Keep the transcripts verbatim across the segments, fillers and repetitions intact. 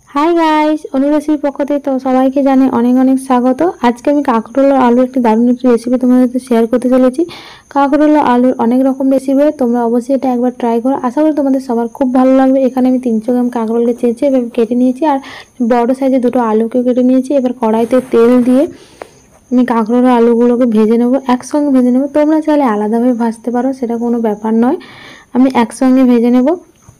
Hi guys, অনুরাশির পক্ষ থেকে তো সবাইকে জানাই অনেক অনেক স্বাগত। আজকে আমি কাঁকরোল আর আলুর একটি দারুণ একটি রেসিপি তোমাদের সাথে শেয়ার করতে চলেছি। কাঁকরোল আর আলুর অনেক রকম রেসিপি হয়, তোমরা অবশ্যই এটা একবার ট্রাই করো। আশা করি তোমাদের সবার খুব ভালো লাগবে। এখানে আমি তিনশো গ্রাম কাঁকরোলকে চেয়েছি এবার কেটে নিয়েছি, আর বড় সাইজে দুটো আলুকে কেটে নিয়েছি। এবার কড়াইতে তেল দিয়ে আমি কাঁকরোল আর আলুগুলোকে ভেজে নেবো, একসঙ্গে ভেজে নেবো। তোমরা চাইলে আলাদাভাবে ভাজতে পারো, সেটা কোনো ব্যাপার নয়। আমি একসঙ্গে ভেজে নেবো।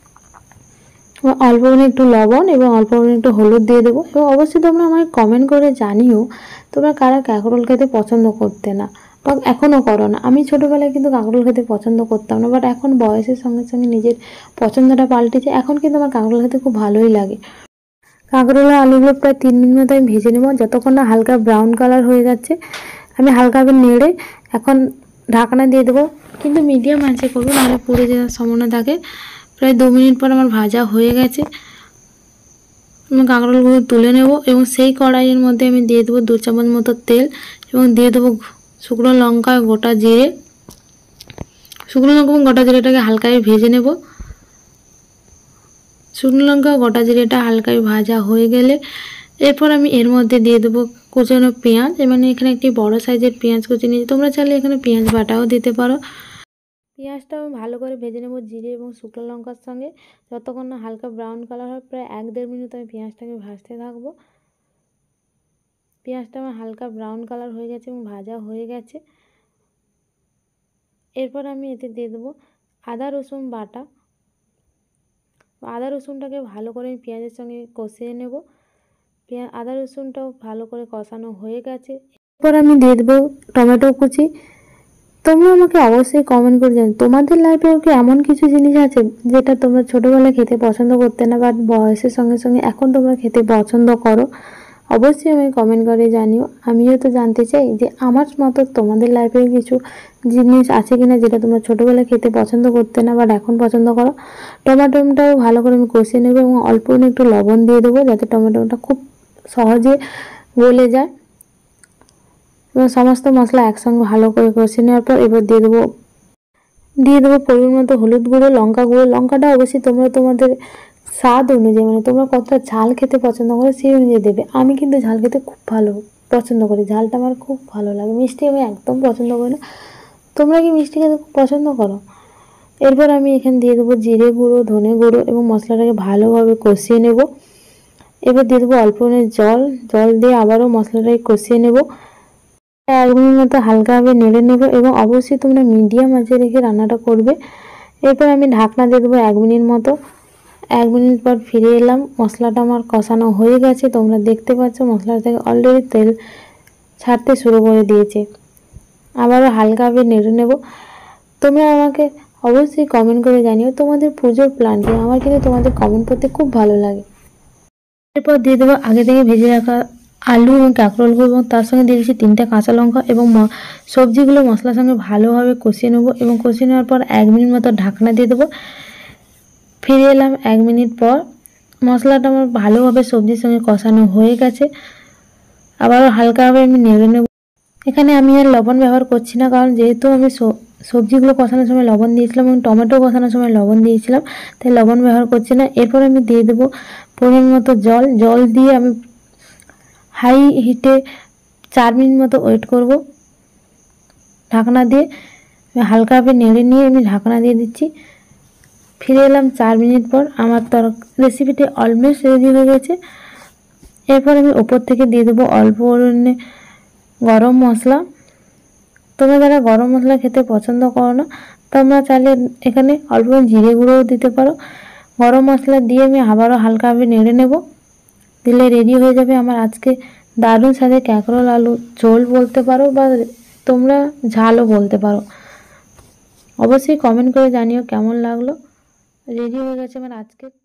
অল্প করে একটু লবণ এবং অল্প করে একটু হলুদ দিয়ে দেবো। এবং অবশ্যই তোমরা আমাকে কমেন্ট করে জানিও তোমরা কারা কাঁকরোল খেতে পছন্দ করতে না বা এখনও করো না। আমি ছোটোবেলায় কিন্তু কাঁকরোল খেতে পছন্দ করতাম না, বাট এখন বয়সের সঙ্গে সঙ্গে নিজের পছন্দটা পাল্টেছে। এখন কিন্তু আমার কাঁকরোল খেতে খুব ভালোই লাগে। কাঁকরোল আর আলুগুলো প্রায় তিন মিনিট মতো আমি ভেজে নেবো, যতক্ষণ না হালকা ব্রাউন কালার হয়ে যাচ্ছে। আমি হালকাভাবে নেড়ে এখন ঢাকনা দিয়ে দেবো, কিন্তু মিডিয়াম আঁচে করবো, নাহলে পুড়ে যাওয়ার সম্ভাবনা থাকে। প্রায় দু মিনিট পর আমার ভাজা হয়ে গেছে। আমি কাঁকরোলগুলো তুলে নেব এবং সেই কড়াইয়ের মধ্যে আমি দিয়ে দেবো দু চামচ মতো তেল এবং দিয়ে দেবো শুকনো লঙ্কা, গোটা জিরে। শুকনো লঙ্কা এবং গোটা জিরেটাকে হালকায় ভেজে নেব। শুকনো লঙ্কা গোটা জিরেটা হালকায় ভাজা হয়ে গেলে এরপর আমি এর মধ্যে দিয়ে দেবো কুচানো পেঁয়াজ। মানে এখানে একটি বড় সাইজের পেঁয়াজ কুচি নিয়েছি, তোমরা চাইলে এখানে পেঁয়াজ বাটাও দিতে পারো। পেঁয়াজটা আমি ভালো করে ভেজে নেব জিরে এবং শুকনো লঙ্কার সঙ্গে, যতক্ষণ না হালকা ব্রাউন কালার হয়। প্রায় এক দেড় মিনিট আমি পেঁয়াজটাকে ভাজতে থাকবো। পেঁয়াজটা আমার হালকা ব্রাউন কালার হয়ে গেছে এবং ভাজা হয়ে গেছে। এরপর আমি এতে দিয়ে দেবো আদা রসুন বাটা। আদা রসুনটাকে ভালো করে আমি পেঁয়াজের সঙ্গে কষিয়ে নেব। পেঁয়াজ আদা রসুনটাও ভালো করে কষানো হয়ে গেছে। এরপর আমি দিয়ে দেবো টমেটো কুচি। তোমরা আমাকে অবশ্যই কমেন্ট করে জানো তোমাদের লাইফেও কি এমন কিছু জিনিস আছে যেটা তোমরা ছোটোবেলায় খেতে পছন্দ করতে না, বাট বয়সের সঙ্গে সঙ্গে এখন তোমরা খেতে পছন্দ করো। অবশ্যই আমি কমেন্ট করে জানিও। আমিও তো জানতে চাই যে আমার মতো তোমাদের লাইফেও কিছু জিনিস আছে কিনা যেটা তোমরা ছোটোবেলায় খেতে পছন্দ করতে না, বাট এখন পছন্দ করো। টমেটোটাও ভালো করে আমি কষিয়ে নেবো এবং অল্প একটু লবণ দিয়ে দেবো, যাতে টমেটোটা খুব সহজে গলে যায়। এবং সমস্ত মশলা একসঙ্গে ভালো করে কষিয়ে নেওয়ার পর এবার দিয়ে দেবো দিয়ে দেবো পরিমাণ মতো হলুদ গুঁড়ো, লঙ্কা গুঁড়ো। লঙ্কাটা অবশ্যই তোমরা তোমাদের স্বাদ অনুযায়ী, মানে তোমরা কতটা ঝাল খেতে পছন্দ করো সেই অনুযায়ী দেবে। আমি কিন্তু ঝাল খেতে খুব ভালো পছন্দ করি, ঝালটা আমার খুব ভালো লাগে। মিষ্টি আমি একদম পছন্দ করি না। তোমরা কি মিষ্টি খেতে খুব পছন্দ করো? এরপর আমি এখানে দিয়ে দেবো জিরে গুঁড়ো, ধনে গুঁড়ো এবং মশলাটাকে ভালোভাবে কষিয়ে নেব। এবার দিয়ে দেবো অল্প জল। জল দিয়ে আবারও মশলাটাকে কষিয়ে নেব। এক মিনিট মতো হালকাভাবে নেড়ে নেব এবং অবশ্যই তোমরা মিডিয়াম আঁচে রেখে রান্নাটা করবে। এরপর আমি ঢাকনা দিয়ে দেবো এক মিনিট মতো। এক মিনিট পর ফিরে এলাম। মশলাটা আমার কষানো হয়ে গেছে, তোমরা দেখতে পাচ্ছ মশলা থেকে অলরেডি তেল ছাড়তে শুরু করে দিয়েছে। আবারও হালকাভাবে নেড়ে নেব। তোমরা আমাকে অবশ্যই কমেন্ট করে জানিও তোমাদের পুজোর প্ল্যান কি। আমার কিন্তু তোমাদের কমেন্ট করতে খুব ভালো লাগে। এরপর দিয়ে দেবো আগে থেকে ভেজে রাখা আলু এবং কাঁকরোলগুলো এবং তার সঙ্গে দিয়ে দিচ্ছি তিনটা কাঁচা লঙ্কা এবং সবজিগুলো মশলার সঙ্গে ভালোভাবে কষিয়ে নেবো। এবং কষিয়ে নেওয়ার পর এক মিনিট মতো ঢাকনা দিয়ে দেবো। ফিরে এলাম এক মিনিট পর। মশলাটা আমার ভালোভাবে সবজির সঙ্গে কষানো হয়ে গেছে। আবারও হালকাভাবে আমি নেড়ে নেব। এখানে আমি আর লবণ ব্যবহার করছি না, কারণ যেহেতু আমি সবজিগুলো কষানোর সময় লবণ দিয়েছিলাম এবং টমেটো কষানোর সময় লবণ দিয়েছিলাম, তাই লবণ ব্যবহার করছি না। এরপর আমি দিয়ে দেবো পরিমাণ মতো জল। জল দিয়ে আমি হাই হিটে চার মিনিট মতো ওয়েট করব। ঢাকনা দিয়ে হালকাভাবে নেড়ে নিয়ে আমি ঢাকনা দিয়ে দিচ্ছি। ফিরে এলাম চার মিনিট পর। আমার তর রেসিপিটি অলমোস্ট রেডি হয়ে গেছে। এরপর আমি ওপর থেকে দিয়ে দেবো অল্প পরিমাণে গরম মশলা। তোমরা যারা গরম মশলা খেতে পছন্দ করো না, তোমরা চাইলে এখানে অল্প জিরে গুঁড়োও দিতে পারো। গরম মশলা দিয়ে আমি আবারও হালকাভাবে নেড়ে নেব। দিলে রেডি হয়ে যাবে আমার আজকে দারুণ স্বাদের কাঁকরোল আলু ঝোল বলতে পারো, বা তোমরা ঝালও বলতে পারো। অবশ্যই কমেন্ট করে জানিও কেমন লাগলো। রেডি হয়ে গেছে আমার আজকে